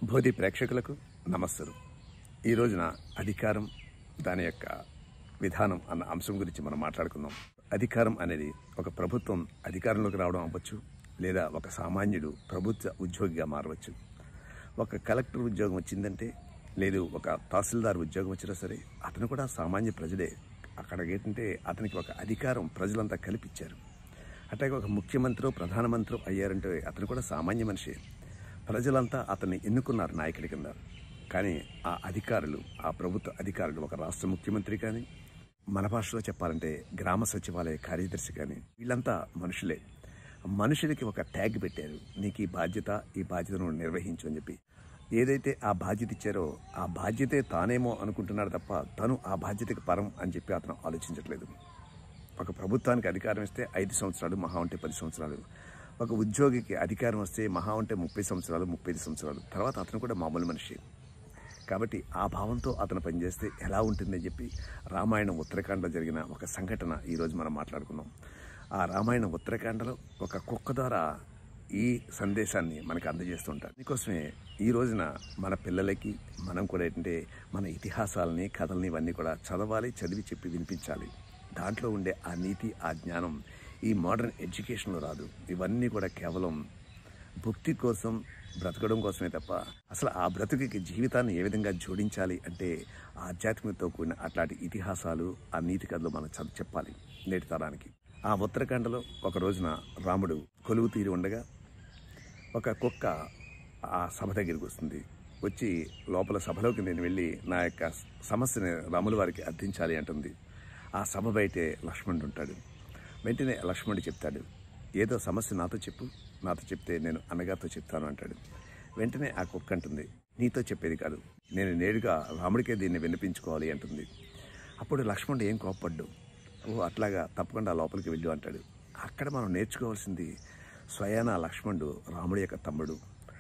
బోధి ప్రేక్షకులకు నమస్సులు. ఈ రోజున అధికారం దాని యొక్క విధానం అన్న అంశం గురించి మనం మాట్లాడుకుందాం. అధికారం అనేది ఒక ప్రభుత్వం అధికారంలోకి రావడం అవ్వచ్చు, లేదా ఒక సామాన్యుడు ప్రభుత్వ ఉద్యోగిగా మారవచ్చు. ఒక కలెక్టర్ ఉద్యోగం వచ్చిందంటే, లేదు ఒక తహసీల్దార్ ఉద్యోగం వచ్చినా సరే అతను కూడా సామాన్య ప్రజలే. అక్కడ ఏంటంటే అతనికి ఒక అధికారం ప్రజలంతా కల్పించారు. అట్లాగే ఒక ముఖ్యమంత్రి ప్రధానమంత్రి అయ్యారంటే అతను కూడా సామాన్య మనిషి. ప్రజలంతా అతన్ని ఎన్నుకున్నారు నాయకుడి కింద. కానీ ఆ అధికారులు, ఆ ప్రభుత్వ అధికారులు, ఒక రాష్ట్ర ముఖ్యమంత్రి కానీ, మన భాషలో చెప్పాలంటే గ్రామ సచివాలయ కార్యదర్శి కానీ, వీళ్ళంతా మనుషులే. మనుషులకి ఒక ట్యాగ్ పెట్టారు, నీకు ఈ బాధ్యతను నిర్వహించు అని చెప్పి. ఏదైతే ఆ బాధ్యత ఇచ్చారో ఆ బాధ్యతే తానేమో అనుకుంటున్నాడు తప్ప తను ఆ బాధ్యతకి పరం అని చెప్పి అతను ఆలోచించట్లేదు. ఒక ప్రభుత్వానికి అధికారం ఇస్తే 5 సంవత్సరాలు, మహా ఉంటే 10 సంవత్సరాలు. ఒక ఉద్యోగికి అధికారం వస్తే మహా ఉంటే 30 సంవత్సరాలు, 35 సంవత్సరాలు. తర్వాత అతను కూడా మామూలు మనిషి. కాబట్టి ఆ భావంతో అతను పనిచేస్తే ఎలా ఉంటుందని చెప్పి రామాయణం ఉత్తరాఖండలో జరిగిన ఒక సంఘటన ఈరోజు మనం మాట్లాడుకున్నాం. ఆ రామాయణం ఉత్తరాఖండలో ఒక కుక్క ద్వారా ఈ సందేశాన్ని మనకు అందజేస్తుంటారు. దీనికోసమే ఈ రోజున మన పిల్లలకి మనం కూడా ఏంటంటే మన ఇతిహాసాలని, కథల్ని ఇవన్నీ కూడా చదవాలి, చదివి చెప్పి వినిపించాలి. దాంట్లో ఉండే ఆ నీతి, ఆ జ్ఞానం ఈ మోడర్న్ ఎడ్యుకేషన్లో రాదు. ఇవన్నీ కూడా కేవలం భక్తి కోసం, బ్రతకడం కోసమే తప్ప అసలు ఆ బ్రతుకుకి జీవితాన్ని ఏ విధంగా జోడించాలి అంటే ఆధ్యాత్మికతతో కూడిన అట్లాంటి ఇతిహాసాలు, ఆ నీతి కథలు మనం చెప్పాలి నేటి తరానికి. ఆ ఉత్తరాఖండలో ఒక రోజున రాముడు కొలువు తీరి ఉండగా ఒక కుక్క ఆ సభ దగ్గరికి వస్తుంది. వచ్చి లోపల సభలోకి నేను వెళ్ళి నా యొక్క సమస్యని రాముల వారికి అర్థించాలి అంటుంది. ఆ సభ బయటే లక్ష్మణుడు ఉంటాడు. వెంటనే లక్ష్మణుడు చెప్తాడు, ఏదో సమస్య నాతో చెప్పు, నాతో చెప్తే నేను అన్నగారితో చెప్తాను అంటాడు. వెంటనే ఆ కుక్క అంటుంది, నీతో చెప్పేది కాదు, నేను నేరుగా రాముడికే దీన్ని వినిపించుకోవాలి అంటుంది. అప్పుడు లక్ష్మణుడు ఏం కోప్పడ్డు, ఓ అట్లాగా, తప్పకుండా లోపలికి వెళ్ళు అంటాడు. అక్కడ మనం నేర్చుకోవాల్సింది, స్వయాన లక్ష్మణుడు రాముడి యొక్క తమ్ముడు.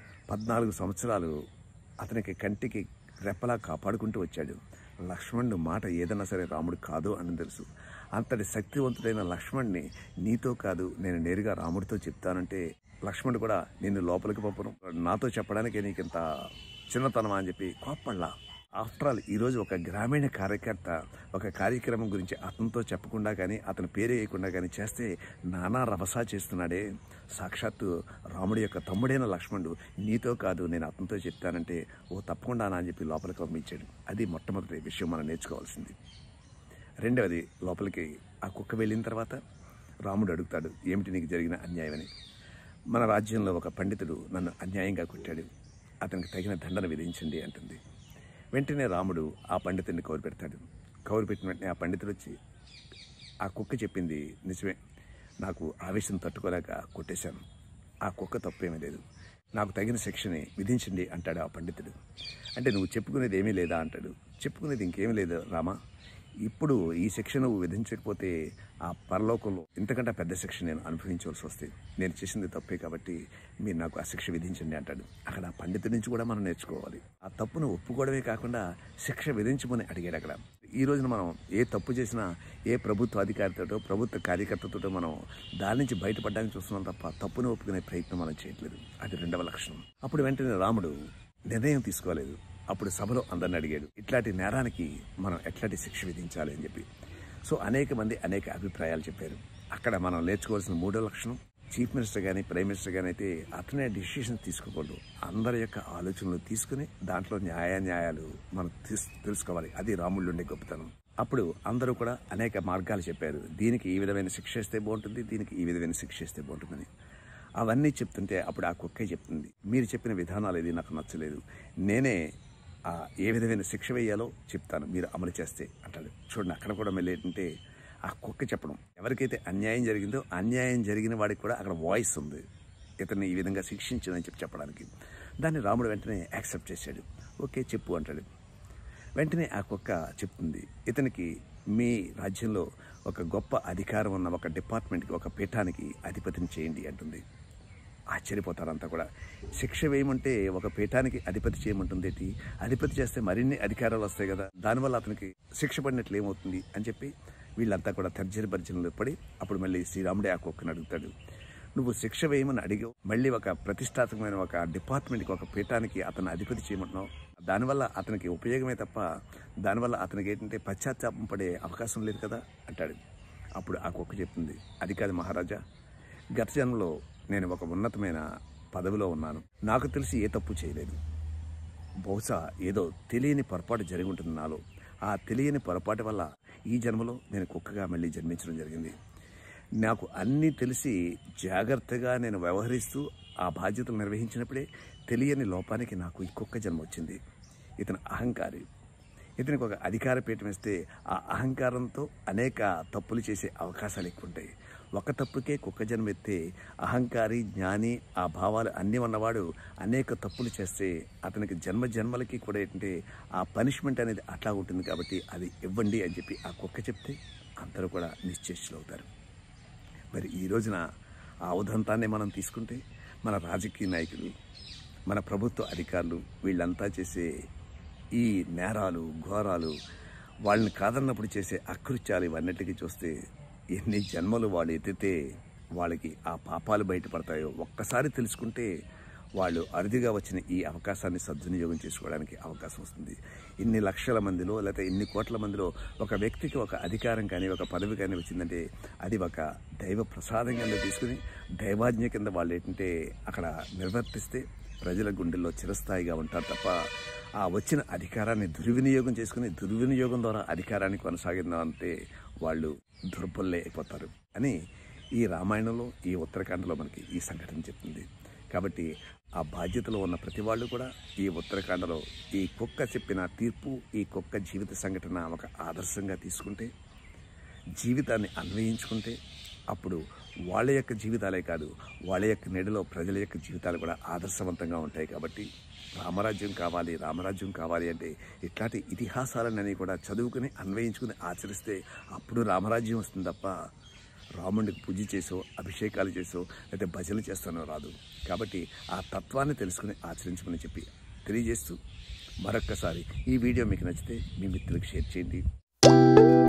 14 సంవత్సరాలు అతనికి కంటికి రెప్పలా కాపాడుకుంటూ వచ్చాడు. లక్ష్మణుడు మాట ఏదన్నా సరే రాముడు కాదు అని తెలుసు. అంతటి శక్తివంతుడైన లక్ష్మణ్ణి నీతో కాదు, నేను నేరుగా రాముడితో చెప్తానంటే లక్ష్మణుడు కూడా నిన్ను లోపలికి పంపను, నాతో చెప్పడానికి నీకు ఇంత చిన్నతనమా అని చెప్పి కోప్పడ్లా. ఆఫ్టర్ ఆల్ ఈరోజు ఒక గ్రామీణ కార్యకర్త ఒక కార్యక్రమం గురించి అతనితో చెప్పకుండా కానీ, అతని పేరు వేయకుండా కానీ చేస్తే నానా రభసా చేస్తున్నాడే. సాక్షాత్తు రాముడి యొక్క తమ్ముడైన లక్ష్మణుడు నీతో కాదు, నేను అతనితో చెప్తానంటే ఓ తప్పకుండా అని చెప్పి లోపలికి పంపించాడు. అది మొట్టమొదటి విషయం మనం నేర్చుకోవాల్సింది. రెండవది, లోపలికి ఆ కుక్క వెళ్ళిన తర్వాత రాముడు అడుగుతాడు, ఏమిటి నీకు జరిగిన అన్యాయం అని. మన రాజ్యంలో ఒక పండితుడు నన్ను అన్యాయంగా కొట్టాడు, అతనికి తగిన దండన విధించండి అంటుంది. వెంటనే రాముడు ఆ పండితుడిని కౌరు పెడతాడు. కౌరు పెట్టిన వెంటనే ఆ పండితుడు వచ్చి, ఆ కుక్క చెప్పింది నిజమే, నాకు ఆవేశం తట్టుకోలేక కొట్టేశాను, ఆ కుక్క తప్పేమీ లేదు, నాకు తగిన శిక్షని విధించండి అంటాడు ఆ పండితుడు. అంటే నువ్వు చెప్పుకునేది ఏమీ లేదా అంటాడు. చెప్పుకునేది ఇంకేమీ లేదు రామా, ఇప్పుడు ఈ శిక్ష నువ్వు విధించకపోతే ఆ పరలోకంలో ఇంతకంటే పెద్ద శిక్ష నేను అనుభవించవలసి వస్తుంది, నేను చేసింది తప్పే కాబట్టి మీరు నాకు ఆ శిక్ష విధించండి అంటాడు. అక్కడ ఆ పండితుడి నుంచి కూడా మనం నేర్చుకోవాలి. ఆ తప్పును ఒప్పుకోవడమే కాకుండా శిక్ష విధించమని అడిగాడు అక్కడ. ఈ రోజున మనం ఏ తప్పు చేసినా ఏ ప్రభుత్వ అధికారితోటో, ప్రభుత్వ కార్యకర్తతోటో మనం దాని నుంచి బయటపడడానికి చూస్తున్నాం తప్ప తప్పును ఒప్పుకునే ప్రయత్నం మనం చేయట్లేదు. అది రెండవ లక్షణం. అప్పుడు వెంటనే రాముడు నిర్ణయం తీసుకోలేదు. అప్పుడు సభలో అందరిని అడిగాడు, ఇట్లాంటి నేరానికి మనం ఎట్లాంటి శిక్ష విధించాలి అని చెప్పి. సో అనేక మంది అనేక అభిప్రాయాలు చెప్పారు. అక్కడ మనం నేర్చుకోవాల్సిన మూడో లక్షణం, చీఫ్ మినిస్టర్ కానీ ప్రైమ్ మినిస్టర్ కానీ అయితే అతనే డిసిషన్ తీసుకోకూడదు. అందరి యొక్క ఆలోచనలు తీసుకుని దాంట్లో న్యాయాలు మనం తెలుసుకోవాలి. అది రాముళ్ళు ఉండే గొప్పతనం. అప్పుడు అందరూ కూడా అనేక మార్గాలు చెప్పారు. దీనికి ఈ విధమైన శిక్ష ఇస్తే బాగుంటుంది, దీనికి ఈ విధమైన శిక్ష ఇస్తే బాగుంటుందని. అవన్నీ చెప్తుంటే అప్పుడు ఆ కుక్కే చెప్తుంది, మీరు చెప్పిన విధానాలు ఏది నాకు నచ్చలేదు, నేనే ఏ విధమైన శిక్ష వేయాలో చెప్తాను, మీరు అమలు చేస్తే అంటాడు. చూడండి, అక్కడ కూడా మళ్ళీ ఏంటంటే ఆ కుక్క చెప్పడం, ఎవరికైతే అన్యాయం జరిగిందో అన్యాయం జరిగిన వాడికి కూడా అక్కడ వాయిస్ ఉంది, ఇతన్ని ఈ విధంగా శిక్షించదని చెప్పడానికి. దాన్ని రాముడు వెంటనే యాక్సెప్ట్ చేశాడు. ఓకే చెప్పు అంటాడు. వెంటనే ఆ కుక్క చెప్తుంది, ఇతనికి మీ రాజ్యంలో ఒక గొప్ప అధికారం ఉన్న ఒక డిపార్ట్మెంట్కి, ఒక పీఠానికి అధిపతిని చేయండి అంటుంది. ఆశ్చర్యపోతారంతా కూడా. శిక్ష వేయమంటే ఒక పీఠానికి అధిపతి చేయమంటుంది ఏంటి, అధిపతి చేస్తే మరిన్ని అధికారాలు వస్తాయి కదా, దానివల్ల అతనికి శిక్ష పడినట్లు ఏమవుతుంది అని చెప్పి వీళ్ళంతా కూడా తర్జన భర్జనలు పడి అప్పుడు మళ్ళీ శ్రీరాముడే ఆ కుక్కను అడుగుతాడు, నువ్వు శిక్ష వేయమని అడిగావు, మళ్ళీ ఒక ప్రతిష్టాత్మకమైన ఒక డిపార్ట్మెంట్కి, ఒక పీఠానికి అతను అధిపతి చేయమంటున్నావు. దానివల్ల అతనికి ఉపయోగమే తప్ప దానివల్ల అతనికి ఏంటంటే పశ్చాత్తాపం పడే అవకాశం లేదు కదా అంటాడు. అప్పుడు ఆ కుక్క చెప్తుంది, అది కాదు మహారాజా, గత జన్మలో నేను ఒక ఉన్నతమైన పదవిలో ఉన్నాను, నాకు తెలిసి ఏ తప్పు చేయలేదు, బహుశా ఏదో తెలియని పొరపాటు జరిగి ఉంటుంది నాలో. ఆ తెలియని పొరపాటు వల్ల ఈ జన్మలో నేను కుక్కగా మళ్ళీ జన్మించడం జరిగింది. నాకు అన్నీ తెలిసి జాగ్రత్తగా నేను వ్యవహరిస్తూ ఆ బాధ్యతలు నిర్వహించినప్పుడే తెలియని లోపానికి నాకు ఈ కుక్క జన్మ వచ్చింది. ఇతను అహంకారి, ఇతనికి ఒక అధికార పీఠం ఇస్తే ఆ అహంకారంతో అనేక తప్పులు చేసే అవకాశాలు ఎక్కువ ఉంటాయి. ఒక తప్పుకే కుక్క జన్మ ఎత్తే అహంకారి, జ్ఞాని, ఆ భావాలు అన్నీ ఉన్నవాడు అనేక తప్పులు చేస్తే అతనికి జన్మ జన్మలకి కూడా ఏంటంటే ఆ పనిష్మెంట్ అనేది అట్లా ఉంటుంది. కాబట్టి అది ఇవ్వండి అని చెప్పి ఆ కుక్క చెప్తే అందరూ కూడా నిశ్చేష్టులు అవుతారు. మరి ఈ రోజున ఆ ఉదంతాన్ని మనం తీసుకుంటే మన రాజకీయ నాయకులు, మన ప్రభుత్వ అధికారులు వీళ్ళంతా చేసే ఈ నేరాలు, ఘోరాలు, వాళ్ళని కాదన్నప్పుడు చేసే అకృత్యాలు ఇవన్నిటికీ చూస్తే ఎన్ని జన్మలు వాళ్ళు ఎత్తితే వాళ్ళకి ఆ పాపాలు బయటపడతాయో ఒక్కసారి తెలుసుకుంటే వాళ్ళు అరుదుగా వచ్చిన ఈ అవకాశాన్ని సద్వినియోగం చేసుకోవడానికి అవకాశం వస్తుంది. ఇన్ని లక్షల మందిలో లేకపోతే ఇన్ని కోట్ల మందిలో ఒక వ్యక్తికి ఒక అధికారం కానీ ఒక పదవి కానీ వచ్చిందంటే అది ఒక దైవ ప్రసాదం కింద తీసుకుని దైవాజ్ఞ కింద వాళ్ళు ఏంటంటే అక్కడ నిర్వర్తిస్తే ప్రజల గుండెల్లో చిరస్థాయిగా ఉంటారు తప్ప ఆ వచ్చిన అధికారాన్ని దుర్వినియోగం చేసుకుని దుర్వినియోగం ద్వారా అధికారాన్ని కొనసాగిందంటే వాళ్ళు దుర్బలే అయిపోతారు అని ఈ రామాయణంలో, ఈ ఉత్తరాఖండలో మనకి ఈ సంఘటన చెప్తుంది. కాబట్టి ఆ బాధ్యతలో ఉన్న ప్రతి వాళ్ళు కూడా ఈ ఉత్తరాఖండలో ఈ కుక్క చెప్పిన తీర్పు, ఈ కుక్క జీవిత సంఘటన ఒక ఆదర్శంగా తీసుకుంటే, జీవితాన్ని అన్వయించుకుంటే అప్పుడు వాళ్ళ యొక్క జీవితాలే కాదు, వాళ్ళ యొక్క నీడలో ప్రజల యొక్క జీవితాలు కూడా ఆదర్శవంతంగా ఉంటాయి. కాబట్టి రామరాజ్యం కావాలి, రామరాజ్యం కావాలి అంటే ఇట్లాంటి ఇతిహాసాలన్నీ కూడా చదువుకుని అన్వయించుకుని ఆచరిస్తే అప్పుడు రామరాజ్యం వస్తుంది తప్ప రాముడికి పూజ చేసో, అభిషేకాలు చేసో, లేకపోతే భజనలు చేస్తానో రాదు. కాబట్టి ఆ తత్వాన్ని తెలుసుకుని ఆచరించమని చెప్పి తెలియజేస్తూ మరొక్కసారి ఈ వీడియో మీకు నచ్చితే మీ మిత్రులకు షేర్ చేయండి.